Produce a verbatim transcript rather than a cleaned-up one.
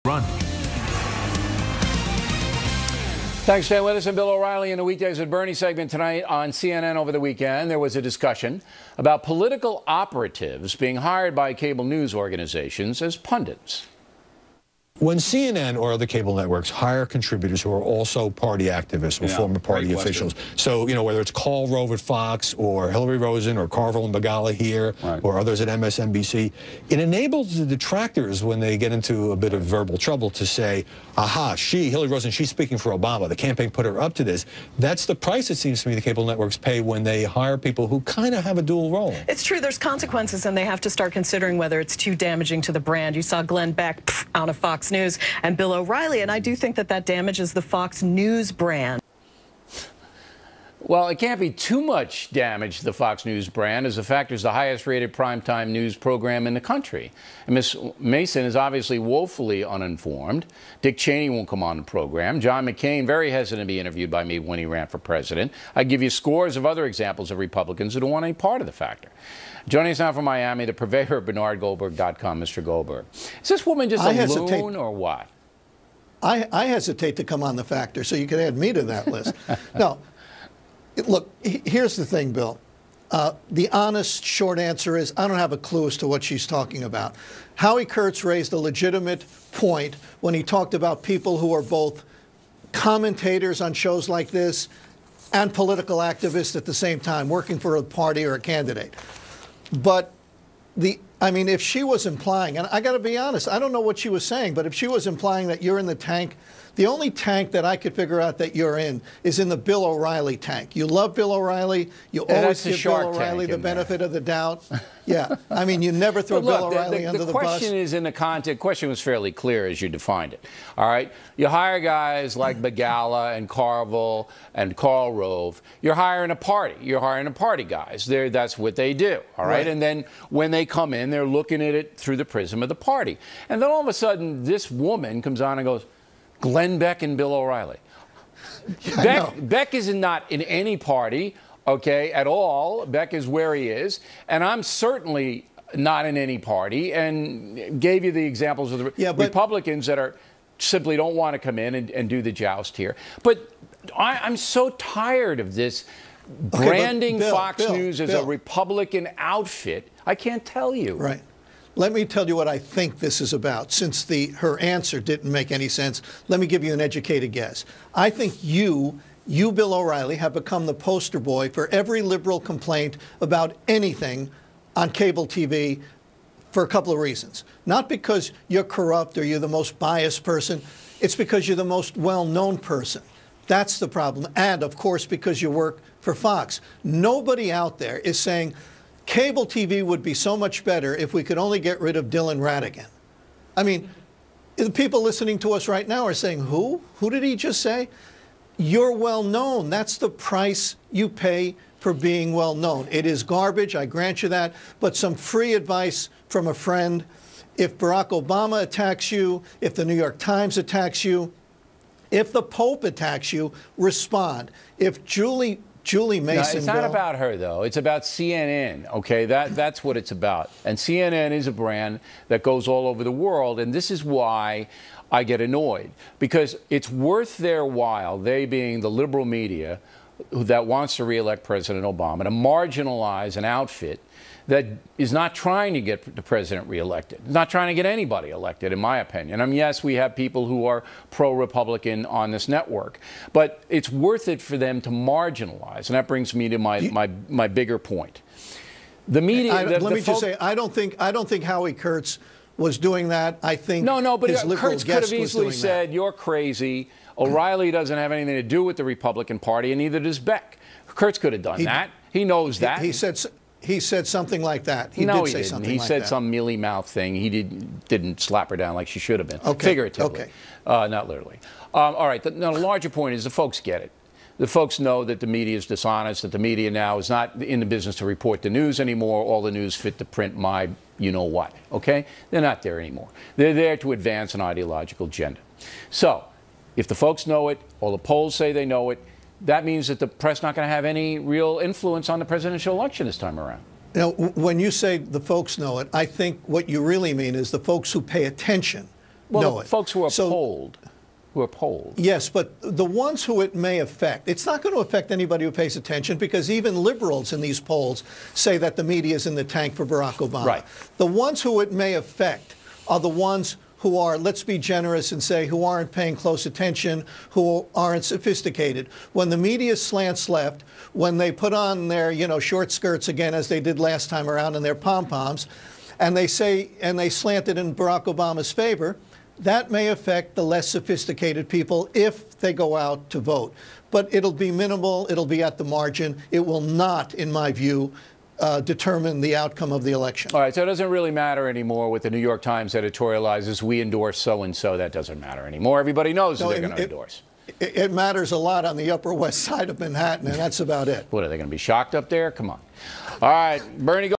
Run. Thanks for staying with us. I'm Bill O'Reilly in the Weekdays with Bernie segment tonight on C N N. Over the weekend, there was a discussion about political operatives being hired by cable news organizations as pundits. When C N N or other cable networks hire contributors who are also party activists or Yeah, former party great officials, question. so, you know, whether it's Karl Rove at Fox or Hillary Rosen or Carville and Begala here Right. or others at M S N B C, it enables the detractors when they get into a bit of verbal trouble to say, aha, she, Hillary Rosen, she's speaking for Obama. The campaign put her up to this. That's the price, it seems to me, the cable networks pay when they hire people who kind of have a dual role. It's true. There's consequences, and they have to start considering whether it's too damaging to the brand. You saw Glenn Beck pff, out of Fox News and Bill O'Reilly, and I do think that that damages the Fox News brand. Well, it can't be too much damage to the Fox News brand, as the fact is the highest rated primetime news program in the country. And Miz Mason is obviously woefully uninformed. Dick Cheney won't come on the program. John McCain, very hesitant to be interviewed by me when he ran for president. I give you scores of other examples of Republicans who don't want any part of the factor. Joining us now from Miami, the purveyor of Bernard Goldberg dot com, Mister Goldberg. Is this woman just I a hesitate. loon or what? I, I hesitate to come on the factor, so you could add me to that list. No, it- look, he- here's the thing, Bill. Uh, the honest, short answer is I don't have a clue as to what she's talking about. Howie Kurtz raised a legitimate point when he talked about people who are both commentators on shows like this and political activists at the same time, working for a party or a candidate. But the, I mean, if she was implying, and I got to be honest, I don't know what she was saying, but if she was implying that you're in the tank, the only tank that I could figure out that you're in is in the Bill O'Reilly tank. You love Bill O'Reilly. You Yeah, always that's the give Shark Bill O'Reilly Tank the in there. benefit of the doubt. Yeah, I mean, you never throw But look, Bill the- O'Reilly the, under the the bus. question is in the context. The question was fairly clear as you defined it. All right, you hire guys like Begala and Carville and Karl Rove. You're hiring a party. You're hiring a party guys. They're, that's what they do. All right? Right. And then when they come in, they're looking at it through the prism of the party. And then all of a sudden, this woman comes on and goes, Glenn Beck and Bill O'Reilly. I Beck, know. Beck is not in any party, okay, at all. Beck is where he is. And I'm certainly not in any party, and gave you the examples of the Yeah, but- Republicans that are simply don't want to come in and, and do the joust here. But I, I'm so tired of this but branding Bill, Fox Bill, News as Bill. a Republican outfit. I can't tell you. Right. Let me tell you what I think this is about. Since the her answer didn't make any sense, let me give you an educated guess. I think you, you, Bill O'Reilly, have become the poster boy for every liberal complaint about anything on cable T V for a couple of reasons. Not because you're corrupt or you're the most biased person. It's because you're the most well-known person. That's the problem. And, of course, because you work for Fox. Nobody out there is saying, cable T V would be so much better if we could only get rid of Dylan Ratigan. I mean, the people listening to us right now are saying, who? Who did he just say? You're well known. That's the price you pay for being well known. It is garbage, I grant you that, but some free advice from a friend. If Barack Obama attacks you, if the New York Times attacks you, if the Pope attacks you, respond. If Julie Julie No, Mason. it's not Bill, about her, though. It's about C N N, okay? That, that's what it's about. And C N N is a brand that goes all over the world, and this is why I get annoyed. Because it's worth their while, they being the liberal media who, that wants to reelect President Obama, to marginalize an outfit that is not trying to get the president reelected, not trying to get anybody elected, in my opinion. I mean, yes, we have people who are pro-Republican on this network, but it's worth it for them to marginalize. And that brings me to my, You, my, my bigger point. The media. I, the, let the me just folk- say, I don't think I don't think Howie Kurtz was doing that. I think No, no, but his uh, liberal Kurtz could have guest was easily doing said, that. you're crazy. O'Reilly doesn't have anything to do with the Republican Party, and neither does Beck. Kurtz could have done He- that. He knows He, that. he said s- he said something like that. He no, did he say didn't. something He like said that. some mealy mouth thing. He did, didn't slap her down like she should have been. Okay, Figuratively. okay. Uh, not literally. Um, all right. The, now, the larger point is the folks get it. The folks know that the media is dishonest, that the media now is not in the business to report the news anymore. All the news fit to print my you-know-what, okay? They're not there anymore. They're there to advance an ideological agenda. So, if the folks know it, all the polls say they know it, that means that the press not going to have any real influence on the presidential election this time around. You know, w- when you say the folks know it, I think what you really mean is the folks who pay attention well, know the it. Folks who are So- polled, who are polled. Yes, but the ones who it may affect, it's not going to affect anybody who pays attention, because even liberals in these polls say that the media is in the tank for Barack Obama. Right. The ones who it may affect are the ones who are, let's be generous and say, who aren't paying close attention, who aren't sophisticated. When the media slants left, when they put on their, you know, short skirts again, as they did last time around, and their pom-poms, and they say, and they slant it in Barack Obama's favor, that may affect the less sophisticated people if they go out to vote. But it'll be minimal, it'll be at the margin. It will not, in my view, uh, determine the outcome of the election. All right, so it doesn't really matter anymore with the New York Times editorializes, we endorse so-and-so. That doesn't matter anymore. Everybody knows No, who they're it- going to it- endorse. It, it matters a lot on the Upper West Side of Manhattan, and that's about it. What, are they going to be shocked up there? Come on. All right, Bernie. Go